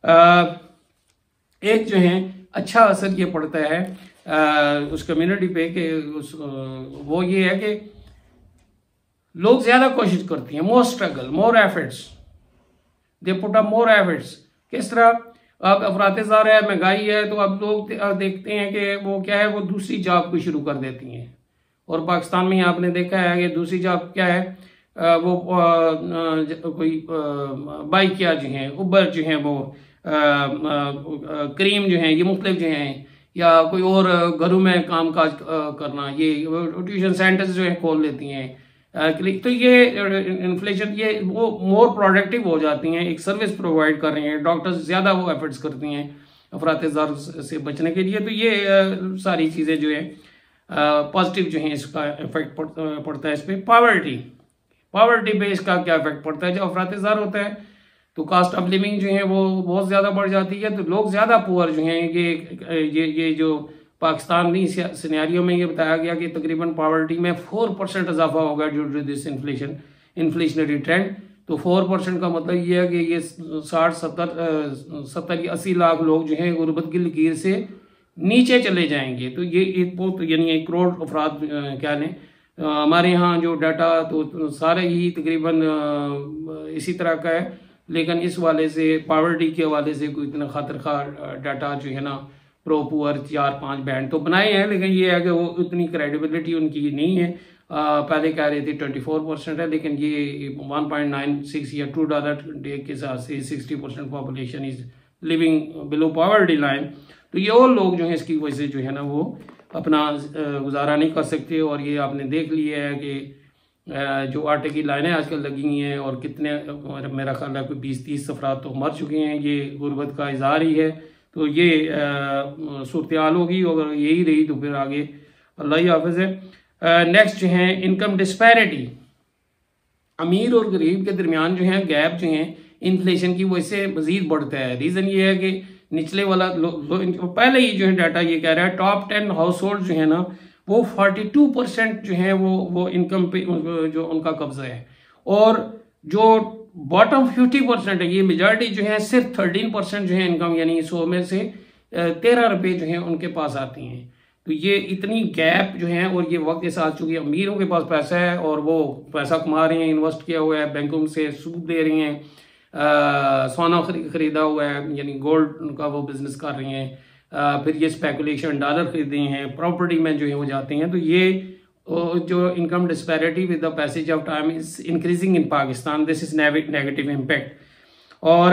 एक जो है अच्छा असर ये पड़ता है उस कम्युनिटी पे कि वो ये है कि लोग ज्यादा कोशिश करती हैं, more struggle, more efforts, they put up more efforts. किस तरह, अब अफरात-ए-ज़ात है, महंगाई है, तो अब लोग देखते हैं कि वो क्या है, वो दूसरी जॉब को शुरू कर देती हैं। और पाकिस्तान में आपने देखा है कि दूसरी जॉब क्या है, कोई बाइक या जो है उबर जो है वो क्रीम जो है ये मुख्तलिफ जो हैं, या कोई और घरों में काम काज करना, ये ट्यूशन सेंटर्स जो है खोल लेती हैं। तो ये इन्फ्लेशन ये वो मोर प्रोडक्टिव हो जाती हैं, एक सर्विस प्रोवाइड कर रही हैं, डॉक्टर्स ज़्यादा वो एफर्ट्स करती हैं अफरात-ए-ज़र से बचने के लिए। तो ये सारी चीज़ें जो है पॉजिटिव जो है इसका इफेक्ट पड़ता है इस पर। पावर्टी पे इसका क्या इफेक्ट पड़ता है? जब अफरात-ए-ज़र होता है तो कास्ट ऑफ लिविंग जो है वो बहुत ज़्यादा बढ़ जाती है, तो लोग ज़्यादा पुअर जो हैं, ये जो पाकिस्तानी सिनेरियो में ये बताया गया कि तकरीबन पावर्टी में 4% इजाफा होगा due to this inflationary trend. तो 4% का मतलब ये है कि ये 60-70 या 80 लाख लोग जो हैं गुर्बत की लकीर से नीचे चले जाएंगे। तो ये एक बहुत यानी 1 करोड़ अफराद क्या लें। हमारे यहाँ जो डाटा तो सारे ही तकरीबन इसी तरह का है, लेकिन इस वाले से पावर्टी के हवाले से कोई इतना खातिर खा डाटा जो है ना प्रो पुअर 4-5 बैंड तो बनाए हैं, लेकिन ये है कि वो उतनी क्रेडिबिलिटी उनकी नहीं है। पहले कह रहे थे 24% है, लेकिन ये 1.96 या $2 के हिसाब से 60% population is living below poverty line. तो ये और लोग जो हैं इसकी वजह से जो है ना वो अपना गुजारा नहीं कर सकते। और ये आपने देख लिया है कि जो आटे की लाइनें आजकल लगी हुई हैं, और कितने मेरा ख्याल है कोई 20-30 अफराद तो मर चुके हैं, ये गुर्बत का इजहार ही है। तो ये सूरत हाल होगी, अगर यही रही तो फिर आगे अल्लाह ही हाफिज़ है। नेक्स्ट जो है इनकम डिस्पैरिटी, अमीर और गरीब के दरमियान जो है गैप जो है इन्फ्लेशन की वजह से मजीद बढ़ता है। रीज़न ये है कि निचले वाला पहले ही जो है डाटा ये कह रहा है टॉप 10 हाउस होल्ड जो है ना वो 42% जो है वो इनकम पे जो उनका कब्जा है, और जो बॉटम 50% है, ये मेजॉरिटी जो है सिर्फ 13% जो है इनकम, यानी 100 में से 13 रुपये जो है उनके पास आती हैं। तो ये इतनी गैप जो है, और ये वक्त ऐसा आ चुकी है अमीरों के पास पैसा है और वो पैसा कमा रहे हैं, इन्वेस्ट किया हुआ है, बैंकों से सूद दे रहे हैं, सोना खरीदा हुआ है, यानी गोल्ड का वो बिजनेस कर रहे हैं, फिर ये स्पेकुलेशन डॉलर खरीदे हैं, प्रॉपर्टी में जो है वो जाते हैं। तो ये जो income disparity with the passage of time is increasing in Pakistan, this is negative impact. और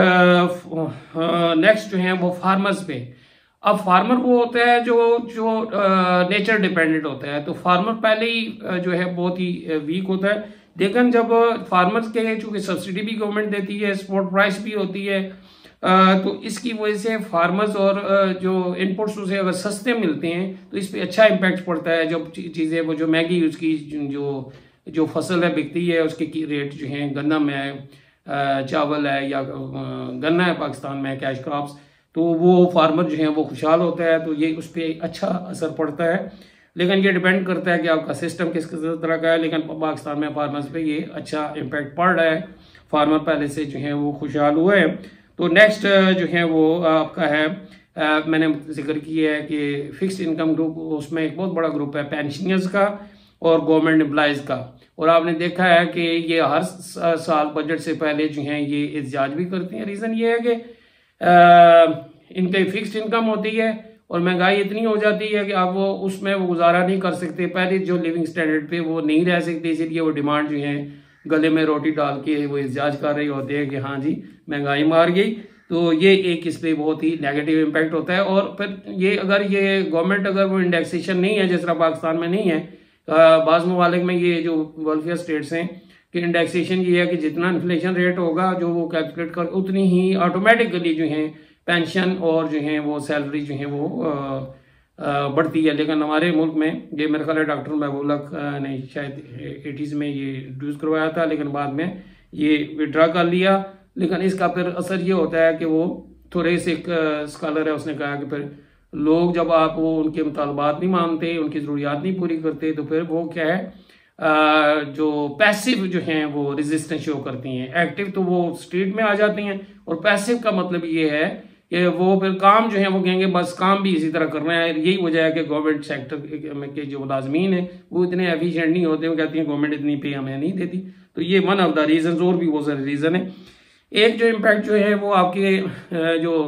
नेक्स्ट जो है वो फार्मर्स पे। अब फार्मर वो होता है जो नेचर डिपेंडेंट होता है, तो फार्मर पहले ही जो है बहुत ही वीक होता है, लेकिन जब फार्मर्स के चूंकि सब्सिडी भी गवर्नमेंट देती है, सपोर्ट प्राइस भी होती है, तो इसकी वजह से फार्मर्स और जो इनपुट्स उसे अगर सस्ते मिलते हैं तो इस पे अच्छा इम्पैक्ट पड़ता है। जब चीज़ें वो जो महंगी उसकी जो फसल है बिकती है, उसके रेट जो हैं, गंदम है, चावल है, या गन्ना है पाकिस्तान में कैश क्रॉप्स, तो वो फार्मर जो है वो खुशहाल होता है, तो ये उस पर अच्छा असर पड़ता है। लेकिन ये डिपेंड करता है कि आपका सिस्टम किस तरह का है, लेकिन पाकिस्तान में फार्मर्स पे ये अच्छा इम्पैक्ट पड़ रहा है, फार्मर पहले से जो है वो खुशहाल हुए हैं। तो नेक्स्ट जो है वो आपका है, मैंने जिक्र किया है कि फिक्स्ड इनकम ग्रुप, उसमें एक बहुत बड़ा ग्रुप है पेंशनर्स का और गवर्नमेंट एम्प्लॉयज़ का। और आपने देखा है कि ये हर साल बजट से पहले जो है ये एहतजाज भी करती हैं। रीज़न ये है कि इनकी फिक्स्ड इनकम होती है और महंगाई इतनी हो जाती है कि आप वो उसमें वो गुजारा नहीं कर सकते, पहले जो लिविंग स्टैंडर्ड पे वो नहीं रह सकते, इसीलिए वो डिमांड जो है गले में रोटी डाल के वो एहतजाज कर रहे होते हैं कि हाँ जी महंगाई मार गई। तो ये एक इस पर बहुत ही नेगेटिव इम्पैक्ट होता है। और फिर ये अगर ये गवर्नमेंट अगर वो इंडेक्सेशन नहीं है, जिस तरह पाकिस्तान में नहीं है, बाज़ ममालिक में ये जो वेलफेयर स्टेट्स हैं कि इंडेक्सेशन ये है कि जितना इन्फ्लेशन रेट होगा जो वो कैलकुलेट कर उतनी ही ऑटोमेटिकली जो है पेंशन और जो है वो सैलरी जो है वो बढ़ती है। लेकिन हमारे मुल्क में ये मेरे ख्याल है डॉक्टर महबूब ने शायद 80s में ये इंट्रोड्यूस करवाया था, लेकिन बाद में ये विड्रा कर लिया। लेकिन इसका फिर असर ये होता है कि वो थोड़े से एक स्कॉलर है उसने कहा कि फिर लोग जब आप वो उनके मुतालबात नहीं मानते, उनकी ज़रूरियात नहीं पूरी करते, तो फिर वो क्या है जो पैसिव जो हैं वो रेजिस्टेंस शो करती हैं। एक्टिव तो वो स्ट्रीट में आ जाती हैं, और पैसिव का मतलब ये है कि वो फिर काम जो है वो कहेंगे बस काम भी इसी तरह करना है। यही वजह है कि गवर्नमेंट सेक्टर के जो मुलाजमीन है वो इतने एफिशिएंट नहीं होते, वो कहती हैं गवर्नमेंट इतनी पे हमें नहीं देती। तो ये वन ऑफ द रीजन, और भी बहुत सारे रीज़न है। एक जो इम्पैक्ट जो है वो आपके जो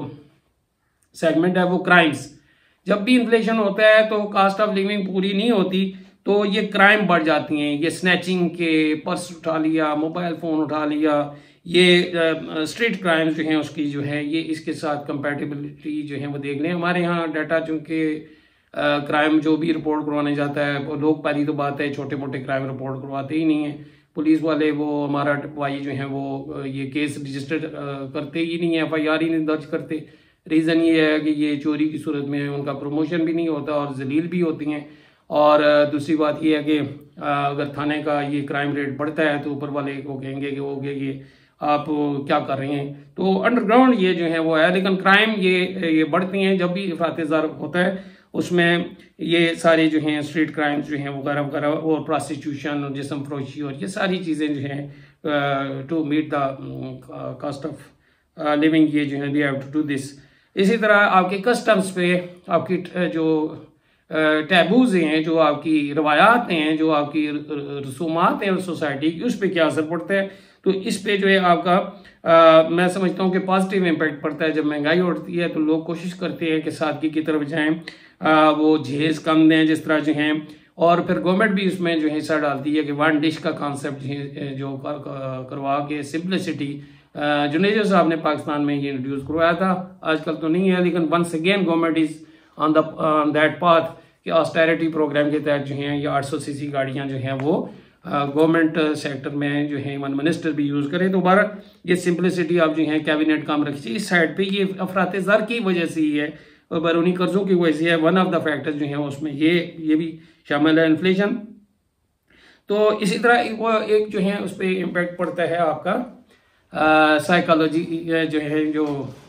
सेगमेंट है वो क्राइम्स। जब भी इन्फ्लेशन होता है तो कास्ट ऑफ लिविंग पूरी नहीं होती, तो ये क्राइम बढ़ जाती हैं, ये स्नैचिंग के, पर्स उठा लिया, मोबाइल फ़ोन उठा लिया, ये स्ट्रीट क्राइम्स जो हैं उसकी जो है ये इसके साथ कंपैटिबिलिटी जो है वो देख लें। हमारे यहाँ डाटा चूँकि क्राइम जो भी रिपोर्ट करवाने जाता है वो लोग, पहली तो बात है छोटे मोटे क्राइम रिपोर्ट करवाते ही नहीं है पुलिस वाले, वो हमारा भाई जो है वो ये केस रजिस्टर करते ही नहीं है, FIR ही नहीं दर्ज करते। रीज़न ये है कि ये चोरी की सूरत में उनका प्रमोशन भी नहीं होता और जलील भी होती हैं। और दूसरी बात ये है कि अगर थाने का ये क्राइम रेट बढ़ता है तो ऊपर वाले को कहेंगे कि वो ये आप क्या कर रहे हैं, तो अंडरग्राउंड ये जो है वो है। लेकिन क्राइम ये बढ़ती हैं जब भी अफरात-ए-ज़र होता है, उसमें ये सारे जो हैं स्ट्रीट क्राइम्स जो हैं वो वगैरह और प्रोस्टिट्यूशन और जिस्म फरोशी और ये सारी चीज़ें जो हैं to meet the cost of living, ये जो है we have to do this. इसी तरह आपके कस्टम्स पे आपकी जो टैबूज हैं, जो आपकी रवायात हैं, जो आपकी रसूमात हैं सोसाइटी की, उस पर क्या असर पड़ता है। तो इस पे जो है आपका मैं समझता हूँ कि पॉजिटिव इम्पैक्ट पड़ता है। जब महंगाई उठती है तो लोग कोशिश करते हैं कि सादगी की तरफ जाएं, वो जहेज कम दें जिस तरह जो हैं, और फिर गवर्नमेंट भी उसमें जो है हिस्सा डालती है कि वन डिश का कॉन्सेप्ट जो करवा के सिंपलिसिटी, जुनेजो साहब ने पाकिस्तान में ये इंट्रोड्यूस करवाया था, आजकल तो नहीं है, लेकिन once again government is on that path कि ऑस्टेरिटी प्रोग्राम के तहत जो हैं ये 800 सीसी गाड़ियां जो हैं वो गवर्नमेंट सेक्टर में जो है वन मिनिस्टर भी यूज़ करें। तो बार ये सिंपलिसिटी आप जो है कैबिनेट काम रखिए इस साइड पे, ये अफरात-ए-ज़र की वजह से ही है और बैरूनी कर्जों की वजह से है। वन ऑफ द फैक्टर्स जो हैं उसमें ये भी शामिल है, इन्फ्लेशन। तो इसी तरह एक जो है उस पर इम्पेक्ट पड़ता है आपका साइकोलॉजी जो है, जो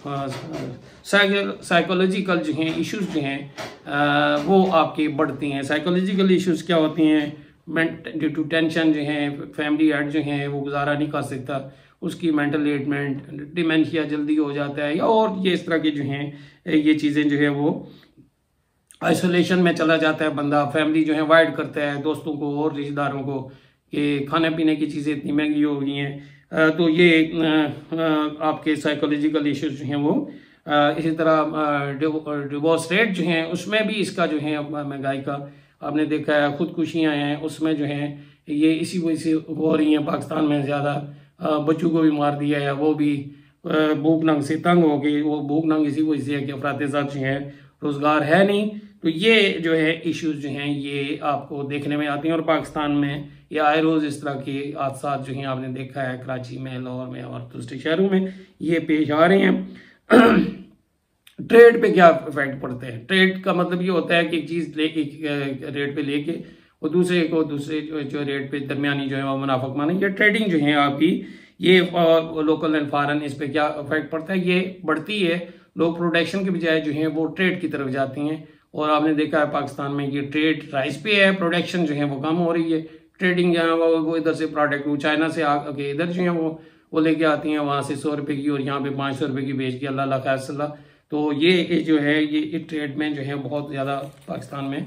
साइकोलॉजिकल जो हैं इश्यूज जो हैं वो आपके बढ़ती हैं। साइकोलॉजिकल इश्यूज क्या होती हैं, ड्यू टू टेंशन जो है, फैमिली हेड जो है वो गुजारा नहीं कर सकता, उसकी मेंटल एडमेंट, डिमेंशिया जल्दी हो जाता है, या और ये इस तरह की जो हैं ये चीज़ें जो है वो आइसोलेशन में चला जाता है बंदा, फैमिली जो है अवॉइड करता है दोस्तों को और रिश्तेदारों को कि खाने पीने की चीज़ें इतनी महंगी हो गई हैं। तो ये आपके साइकोलॉजिकल इश्यूज जो हैं वो इसी तरह डिवोर्स रेट जो हैं उसमें भी इसका जो है महंगाई का आपने देखा है, खुदकुशियाँ हैं उसमें जो हैं ये इसी वजह से हो रही हैं। पाकिस्तान में ज़्यादा बच्चों को भी मार दिया है, वो भी भूख नंग से तंग हो गई। वो भूख नंग इसी वजह से है कि अफरात-ए-ज़र जो हैं रोज़गार है नहीं। तो ये जो है इश्यूज जो हैं ये आपको देखने में आती हैं और पाकिस्तान में ये आए रोज़ इस तरह के हादसा जो हैं आपने देखा है कराची में, लाहौर में और दूसरे शहरों में ये पेश आ रहे हैं। ट्रेड पे क्या इफेक्ट पड़ते हैं, ट्रेड का मतलब ये होता है कि एक चीज़ एक रेट पे लेके वो दूसरे को दूसरे जो रेट पे दरमियानी जो है वो मुनाफा कमाना, ये ट्रेडिंग जो है आपकी ये लोकल एंड फॉरेन, इस पे क्या इफेक्ट पड़ता है, ये बढ़ती है। लोग प्रोडक्शन के बजाय जो है वो ट्रेड की तरफ जाती हैं और आपने देखा है पाकिस्तान में ये ट्रेड राइस पे है, प्रोडक्शन जो है वो कम हो रही है। ट्रेडिंग जो है वो इधर से प्रोडक्ट वो चाइना से आके इधर जो है वो लेके आती हैं, वहाँ से 100 रुपये की और यहाँ पे 500 रुपये की बेच के अल्लाह खैर सल्ला। तो ये जो है ये ट्रेड में जो है बहुत ज़्यादा पाकिस्तान में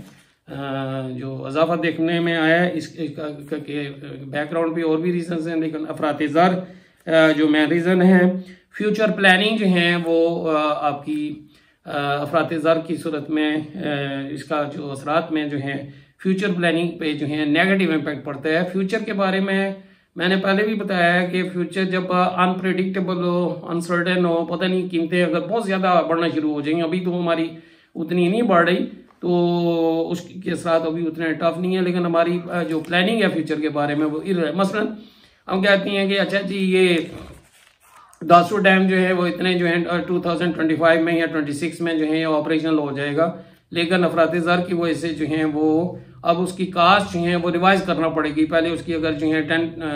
जो इजाफा देखने में आया है। इसका बैकग्राउंड पे और भी रीजंस हैं, लेकिन अफरात-ए-ज़र जो मेन रीज़न है। फ्यूचर प्लानिंग जो है वो आपकी अफरात-ए-ज़र की सूरत में इसका जो असरात में जो है फ्यूचर प्लानिंग पे जो है नेगेटिव इम्पैक्ट पड़ता है। फ्यूचर के बारे में मैंने पहले भी बताया है कि फ्यूचर जब अनप्रेडिक्टेबल हो, अनसर्टेन हो, पता नहीं कीमतें अगर बहुत ज़्यादा बढ़ना शुरू हो जाएंगी, अभी तो हमारी उतनी नहीं बढ़ रही तो उसके साथ अभी उतने टफ नहीं है, लेकिन हमारी जो प्लानिंग है फ्यूचर के बारे में वो मसलन हम कहते हैं कि अच्छा जी ये दासू डैम जो है वो इतने जो है 2025 में या 26 में जो है ऑपरेशनल हो जाएगा, लेकिन अफरात-ए-ज़र की वजह से जो है वो अब उसकी कास्ट जो है वो रिवाइज करना पड़ेगी। पहले उसकी अगर जो है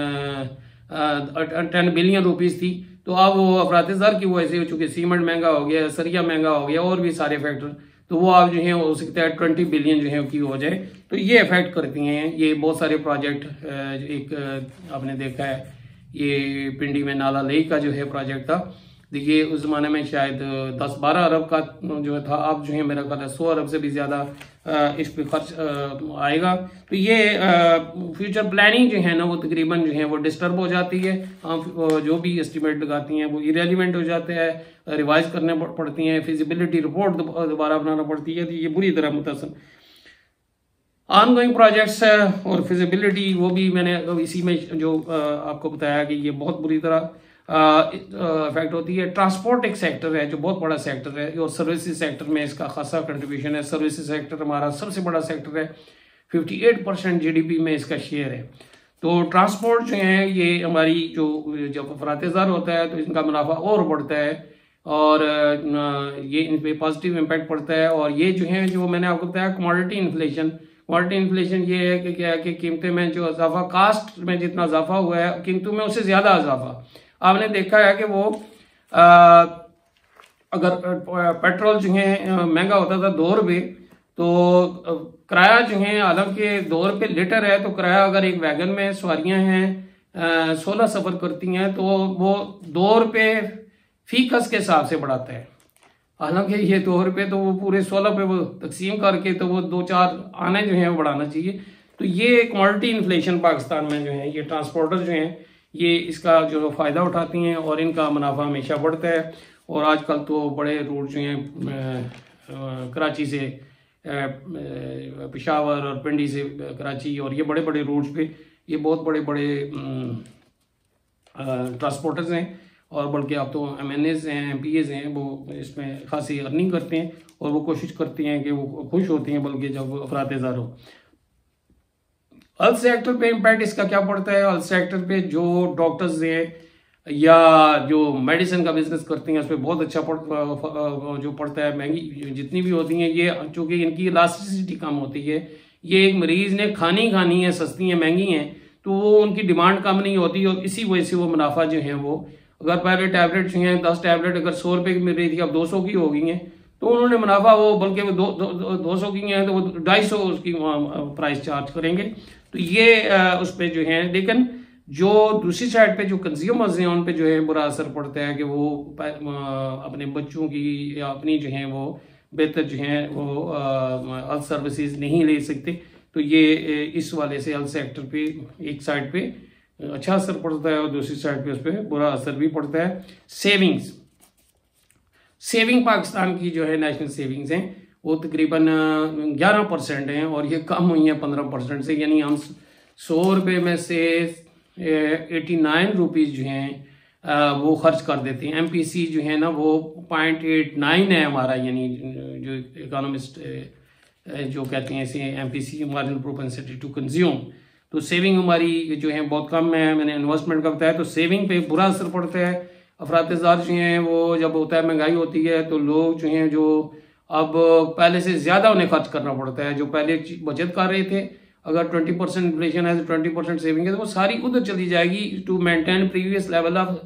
10 बिलियन रुपीस थी, तो अब वो अफरात-ए-ज़र की वजह से चूंकि सीमेंट महंगा हो गया, सरिया महंगा हो गया और भी सारे फैक्टर, तो वो आप जो है हो सकता है 20 बिलियन जो है की हो जाए। तो ये इफेक्ट करती हैं ये बहुत सारे प्रोजेक्ट। एक आपने देखा है ये पिंडी में नाला लेई का जो है प्रोजेक्ट था, देखिए उस ज़माने में शायद 10-12 अरब का जो था, अब जो है मेरा ख्याल है 100 अरब से भी ज़्यादा इस पे खर्च आएगा। तो ये फ्यूचर प्लानिंग जो है ना वो तकरीबन जो है वो डिस्टर्ब हो जाती है। हम जो भी एस्टिमेट लगाती हैं वो इरेलीवेंट हो जाते हैं, रिवाइज करने पड़ती हैं, फिजिबिलिटी रिपोर्ट दोबारा बनाना पड़ती है, तो ये बुरी तरह मुतासर। ऑनगोइंग प्रोजेक्ट्स और फिजिबिलिटी वो भी मैंने इसी में जो आपको बताया कि ये बहुत बुरी तरह इफेक्ट होती है। ट्रांसपोर्ट एक सेक्टर है जो बहुत बड़ा सेक्टर है और सर्विसेज सेक्टर में इसका खासा कंट्रीब्यूशन है। सर्विसेज सेक्टर हमारा सबसे बड़ा सेक्टर है, 58% जीडीपी में इसका शेयर है। तो ट्रांसपोर्ट जो है ये हमारी जो जब अफरात-ए-ज़र होता है तो इनका मुनाफा और बढ़ता है और ये इन पे पॉजिटिव इम्पैक्ट पड़ता है। और ये जो है जो मैंने आपको बताया कमोडिटी इन्फ्लेशन ये है कि क्या है कि कीमतें में जो इजाफा, कास्ट में जितना इजाफा हुआ है कीमतों में उससे ज़्यादा इजाफा आपने देखा है कि वो अगर पेट्रोल जो है महंगा होता था 2 रुपये तो किराया जो है हालांकि 2 रुपये लीटर है तो किराया अगर एक वैगन में सवारियां हैं 16 सफ़र करती हैं तो वो 2 रुपये फी कस के हिसाब से बढ़ाता है। हालांकि ये 2 रुपये तो वो पूरे 16 पे वो तकसीम करके तो वो 2-4 आने जो है वो बढ़ाना चाहिए। तो ये कमोडिटी इन्फ्लेशन पाकिस्तान में जो है ये ट्रांसपोर्टर जो हैं ये इसका जो फ़ायदा उठाती हैं और इनका मुनाफा हमेशा बढ़ता है। और आजकल तो बड़े रूट जो हैं कराची से पेशावर और पिंडी से कराची और ये बड़े बड़े रूट्स पे ये बहुत बड़े बड़े ट्रांसपोर्टर्स हैं और बल्कि अब तो MNAs हैं, MPAs हैं, वो इसमें खासी अर्निंग करते हैं और वो कोशिश करते हैं कि वो खुश होते हैं बल्कि जब अफरात-ए-ज़र हो। हेल्थ सेक्टर पे इम्पैक्ट इसका क्या पड़ता है? हेल्थ सेक्टर पे जो डॉक्टर्स हैं या जो मेडिसिन का बिजनेस करते हैं उस पर बहुत अच्छा जो पड़ता है। महंगी जितनी भी होती हैं ये चूँकि इनकी इलास्टिसिटी कम होती है, ये एक मरीज़ ने खानी है, सस्ती हैं, महंगी हैं, तो वो उनकी डिमांड कम नहीं होती और इसी वजह से वो मुनाफा जो है वो अगर पहले टैबलेट जो हैं 10 टैबलेट अगर 100 रुपये की मिल रही थी अब 200 की हो गई हैं तो उन्होंने मुनाफा वो बल्कि वो 200 की हैं तो वो 250 उसकी प्राइस चार्ज करेंगे। तो ये उस पर जो है, लेकिन जो दूसरी साइड पे जो कंज्यूमर्स हैं उन पे जो है बुरा असर पड़ता है कि वो अपने बच्चों की या अपनी जो है वो बेहतर जो है वो हेल्थ सर्विसेज नहीं ले सकते। तो ये इस वाले से हेल्थ सेक्टर पे एक साइड पे अच्छा असर पड़ता है और दूसरी साइड पे उस पर बुरा असर भी पड़ता है। सेविंग पाकिस्तान की जो है नेशनल सेविंग्स हैं वो तकरीबन 11% हैं और ये कम हुई हैं 15% से, यानी हम 100 रुपये में से 89 रुपीज़ जो हैं वो खर्च कर देते हैं। MPC जो है ना वो 0.89 है हमारा, यानी जो इकोनॉमिस्ट जो कहते हैं इसे MPC marginal propensity to consume. तो सेविंग हमारी जो है बहुत कम है। मैंने इन्वेस्टमेंट का बताया तो सेविंग पे बुरा असर पड़ता है। अफरात-ए-ज़र जो हैं वो जब होता है महंगाई होती है तो लोग जो हैं जो अब पहले से ज़्यादा उन्हें खर्च करना पड़ता है। जो पहले बचत कर रहे थे अगर 20% इन्फ्लेशन है तो 20% सेविंग है तो वो सारी उधर चली जाएगी to maintain previous level of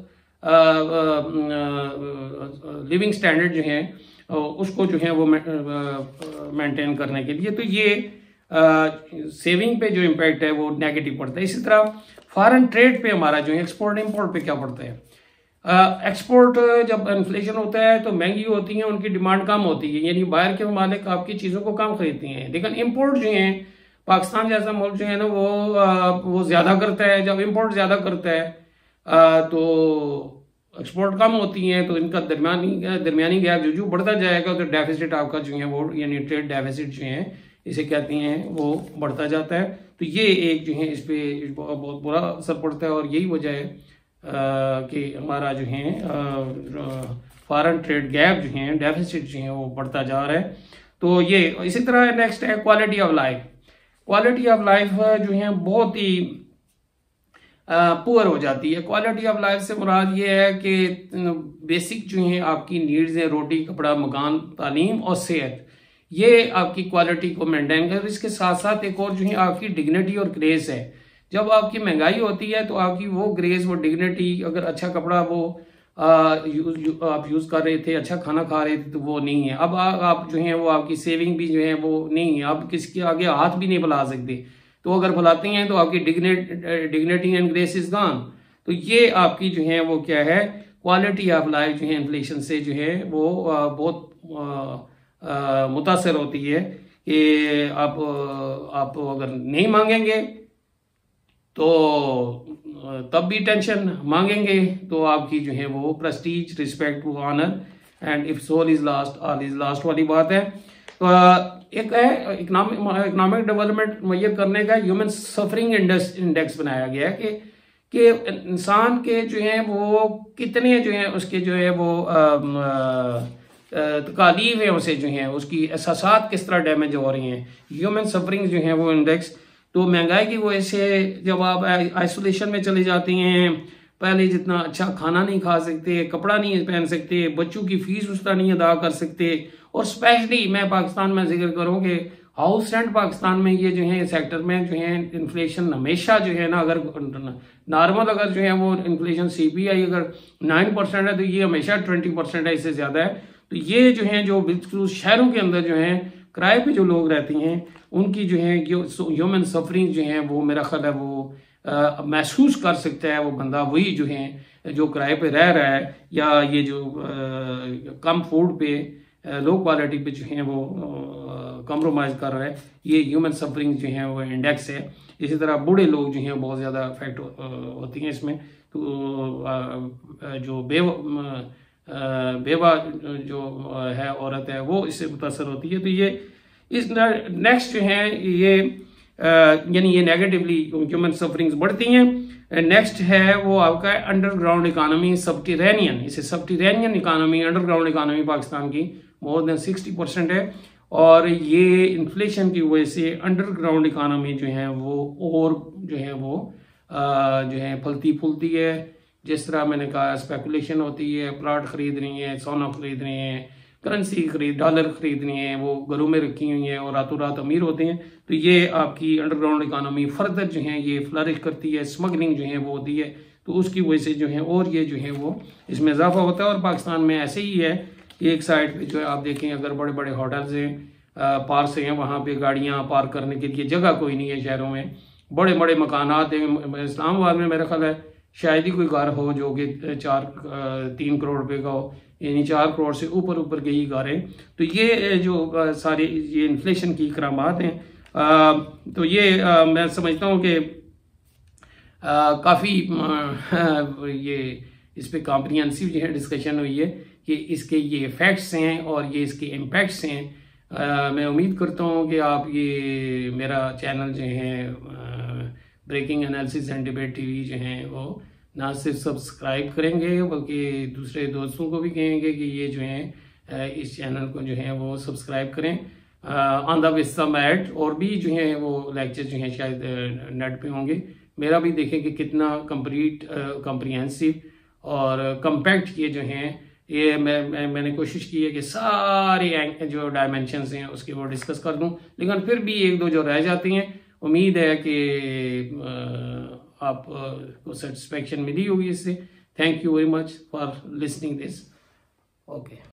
living standard जो है उसको जो है वो मेंटेन करने के लिए। तो ये सेविंग पे जो इम्पैक्ट है वो नेगेटिव पड़ता है। इसी तरह फॉरेन ट्रेड पे हमारा जो है एक्सपोर्ट इम्पोर्ट पे क्या पड़ता है? एक्सपोर्ट जब इन्फ्लेशन होता है तो महंगी होती हैं, उनकी डिमांड कम होती है, यानी बाहर के ममालिक आपकी चीज़ों को कम खरीदती हैं। लेकिन इम्पोर्ट जो है पाकिस्तान जैसा मुल्क जो है ना वो ज़्यादा करता है। जब इम्पोर्ट ज़्यादा करता है तो एक्सपोर्ट कम होती हैं तो इनका दरमियानी गैप जो बढ़ता जाएगा तो डेफिसिट आपका जो है वो यानी ट्रेड डेफिसिट जो है इसे कहते हैं वो बढ़ता जाता है। तो ये एक जो है इस पर बहुत बुरा असर पड़ता है और यही वजह है कि हमारा जो है फॉरेन ट्रेड गैप जो है डेफिसिट जो है वो बढ़ता जा रहा है। तो ये इसी तरह नेक्स्ट है quality of life. Quality of life जो है बहुत ही पुअर हो जाती है। क्वालिटी ऑफ लाइफ से मुराद ये है कि बेसिक जो है आपकी नीड्स हैं, रोटी कपड़ा मकान तालीम और सेहत, ये आपकी क्वालिटी को मेंटेन कर। इसके साथ साथ एक और जो है आपकी डिग्निटी और ग्रेस है। जब आपकी महंगाई होती है तो आपकी वो ग्रेस वो डिग्निटी, अगर अच्छा कपड़ा वो आप यूज़ कर रहे थे, अच्छा खाना खा रहे थे तो वो नहीं है। अब आप जो है वो आपकी सेविंग भी जो है वो नहीं है, आप किसके आगे हाथ भी नहीं फैला सकते। तो अगर फैलाते हैं तो आपकी dignity and grace is gone. तो ये आपकी जो है वो क्या है क्वालिटी ऑफ लाइफ जो है इन्फ्लेशन से जो है वो बहुत मुतासर होती है कि आप अगर नहीं मांगेंगे तो तब भी टेंशन, मांगेंगे तो आपकी जो है वो prestige respect honour and if soul is lost all is lost वाली बात है। तो एक है इकोनॉमिक डेवलपमेंट मुहैया करने का ह्यूमन सफरिंग इंडेक्स बनाया गया है कि इंसान के जो है वो कितने जो है उसके जो है वो तकालीफ है उसे जो है उसकी एहसासात किस तरह डैमेज हो रही हैं, ह्यूमन सफरिंग जो है वो इंडेक्स। तो महंगाई की वजह से जब आप आइसोलेशन में चले जाती हैं, पहले जितना अच्छा खाना नहीं खा सकते, कपड़ा नहीं पहन सकते, बच्चों की फीस उस तरह नहीं अदा कर सकते, और स्पेशली मैं पाकिस्तान में जिक्र करूँ कि हाउस रेंट पाकिस्तान में ये जो है सेक्टर में जो है इन्फ्लेशन हमेशा जो है ना, अगर नॉर्मल अगर जो है वो इन्फ्लेशन CPI अगर 9% है तो ये हमेशा 20% है, इससे ज़्यादा है। तो ये जो है जो बिल्कुल शहरों के अंदर जो है किराए पे जो लोग रहती हैं उनकी जो है ह्यूमन सफरिंग जो है वो मेरा ख्याल है वो महसूस कर सकता है वो बंदा, वही जो है जो किराए पे रह रहा है या ये जो कम फूड पे लो क्वालिटी पे जो है वो कॉम्प्रोमाइज़ कर रहा है। ये ह्यूमन सफरिंग जो है वो इंडेक्स है। इसी तरह बूढ़े लोग जो हैं बहुत ज़्यादा इफेक्ट होती हैं इसमें। तो जो बेवा जो है औरत है वो इससे मुतासर होती है। तो ये इस नेक्स्ट जो है ये यानी ये नेगेटिवली ह्यूमन सफरिंग्स बढ़ती हैं। नेक्स्ट है वो आपका अंडरग्राउंड इकानमी, सबटेरेनियन। इसे subterranean economy, underground economy Pakistan की मोर देन 60% है, और ये इन्फ्लेशन की वजह से अंडरग्राउंड इकानमी जो है वो और जो है वो जो है फलती फूलती है। जिस तरह मैंने कहा स्पेकुलेशन होती है, प्लाट खरीद रही है, सोना खरीद रही है, करेंसी डॉलर खरीदनी है, वो घरों में रखी हुई हैं और रातों रात अमीर होते हैं। तो ये आपकी अंडरग्राउंड इकानमी फर्दर जो है ये फ्लरिश करती है, स्मगलिंग जो है वो होती है, तो उसकी वजह से जो है और ये जो है वो इसमें इजाफा होता है। और पाकिस्तान में ऐसे ही है कि एक साइड पे जो है आप देखें अगर बड़े बड़े होटल्स हैं, पार्क हैं, वहाँ पे गाड़ियाँ पार्क करने के लिए जगह कोई नहीं है शहरों में, बड़े बड़े मकानात हैं। इस्लामाबाद में मेरा ख्याल है शायद ही कोई घर हो जो कि 3 करोड़ रुपए का हो, यानी 4 करोड़ से ऊपर गई कारें। तो ये जो सारी ये इन्फ्लेशन की करामात हैं। तो ये मैं समझता हूँ कि काफ़ी ये इस पे कॉम्प्रिहेंसिव जो है डिस्कशन हुई है कि इसके ये इफ़ेक्ट्स हैं और ये इसके इम्पैक्ट्स हैं। मैं उम्मीद करता हूँ कि आप ये मेरा चैनल जो है breaking analysis and debate TV जो है वो ना सिर्फ सब्सक्राइब करेंगे बल्कि दूसरे दोस्तों को भी कहेंगे कि ये जो है इस चैनल को जो है वो सब्सक्राइब करें। ऑन द विस्ता मैट और भी जो है वो लेक्चर जो हैं शायद नेट पे होंगे, मेरा भी देखें कि कितना कॉम्प्रिहेंसिव और कम्पैक्ट ये जो हैं ये मैंने कोशिश की है कि सारे जो डायमेंशंस हैं उसके वो डिस्कस कर दूं, लेकिन फिर भी एक दो जो रह जाती हैं उम्मीद है कि आपको सेटिस्फेक्शन मिली होगी इससे। Thank you very much for listening this. Okay.